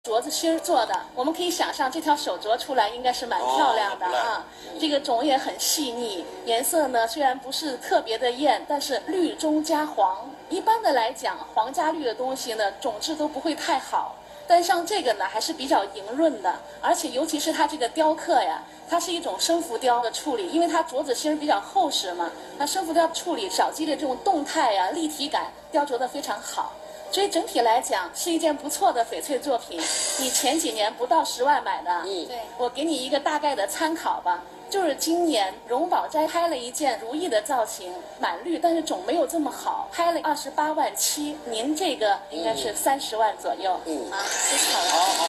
镯子芯做的，我们可以想象这条手镯出来应该是蛮漂亮的啊。这个种也很细腻，颜色呢虽然不是特别的艳，但是绿中加黄。一般的来讲，黄加绿的东西呢，种质都不会太好。但像这个呢，还是比较莹润的，而且尤其是它这个雕刻呀，它是一种生浮雕的处理，因为它镯子芯比较厚实嘛，它生浮雕处理小鸡的这种动态呀、立体感雕琢得非常好。所以整体来讲是一件不错的翡翠作品。你前几年不到10万买的，对，我给你一个大概的参考吧。就是今年荣宝斋拍了一件如意的造型，满绿，但是种没有这么好，拍了28.7万，您这个应该是30万左右，啊，非常好。